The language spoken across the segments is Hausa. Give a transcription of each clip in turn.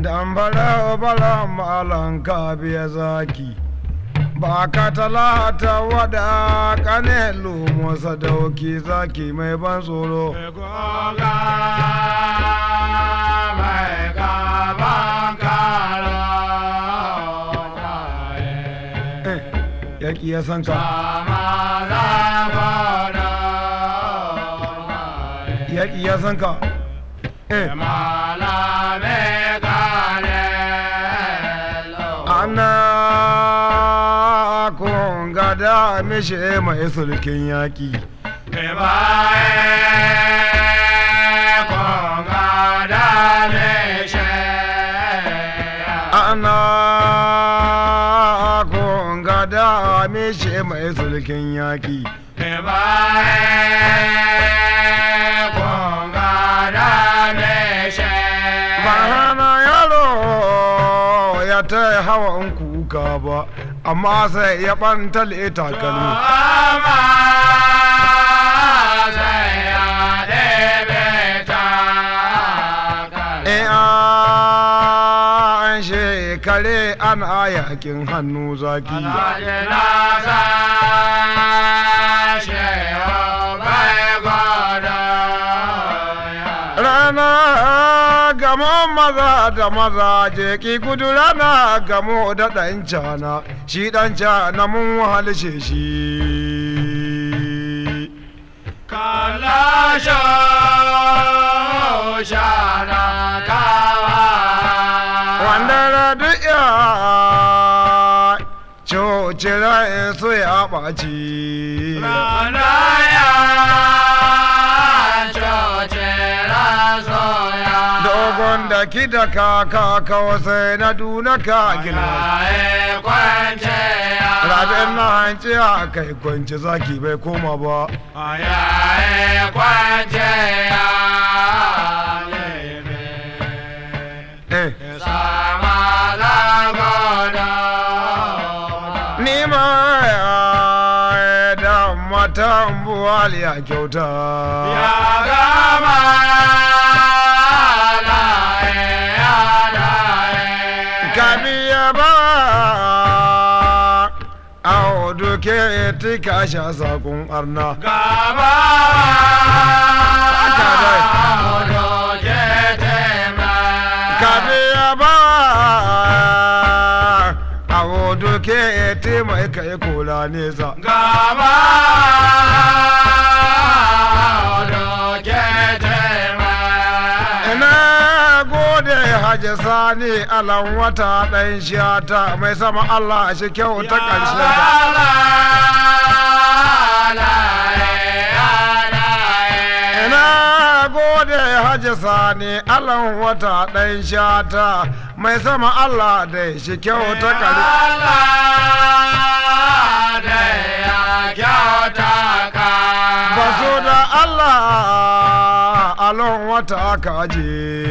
Dan bala malan ka biya zaki ba ka talata wada kane lumo sadauki zaki mai ban tsoro yaki ya san ka yaki ya san ka ana kun gada mishe mai sulkin yaki ana kun gada mishe mai sulkin yaki bahana yaro ya ta hawan kuka ba amma sai ya bantale takalmi an shekare ana yakin hannu zaki rana gamo maza da maza je ki gudu rana gamo da ɗan cana shi ɗan cana mun wahalshe shi kala shana kawa wanda radu ya cocira in so ya ɓaci rana ya dogon da ki da kaka kawasai na duna ka gina rabin na hanci a kai kwanci zaki bai koma ba ni ma da matan buwali a kyauta ya gama duke tika sha sakon arna gaba kabiya ba awo duke eti mai kai kola nesa gaba ina gode Haji Sani alan wata ɗan shata mai sama Allah shi kyau ta ƙarshe ina gode Haji Sani alan wata ɗan shata mai sama Allah da shi kyau ta ƙarshe basu da Allah alon wata aka aje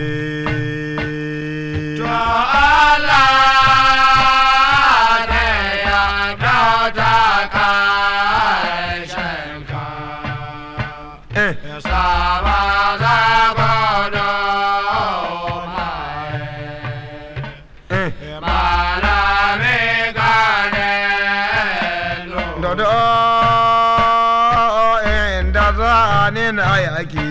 na yaki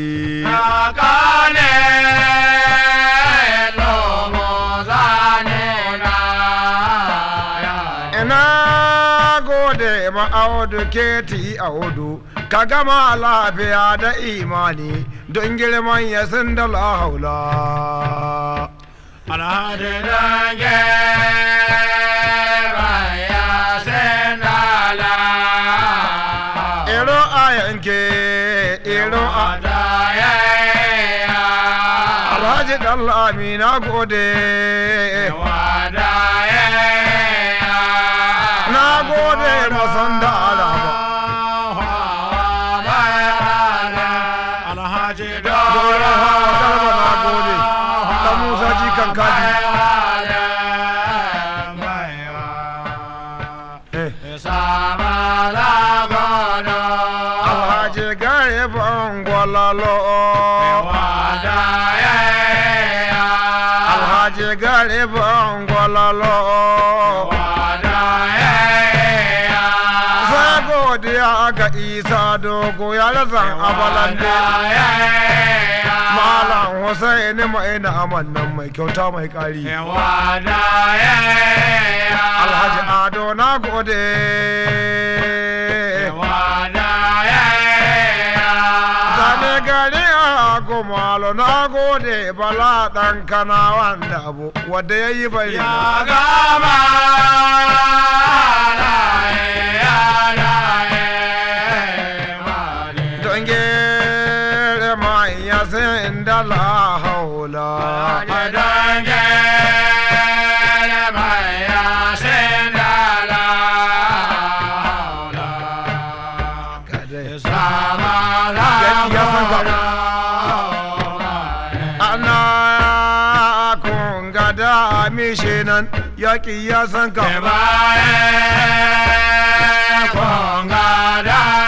ina gode ma audu keti audu ka gama lafiya da imani don girman ya sun da la haula alhaji dange baya sendala iro a yanke iro a alhaji dallami na gode na gode masan da alama alhaji dole hawa garba na gode da musa jikan kaji alhaji gare gwalalo alhaji garibin gwalalo sai godiya ga isa dogo ya razan abalande malam Hussaini mai na amannan mai kyauta mai kari alhaji ado na gode zane gari a gumalo na gode bala dan kana wanda abu wadda ya yi bari don gere mai ya sin da la haula mishinan yaƙi ya san ka konga da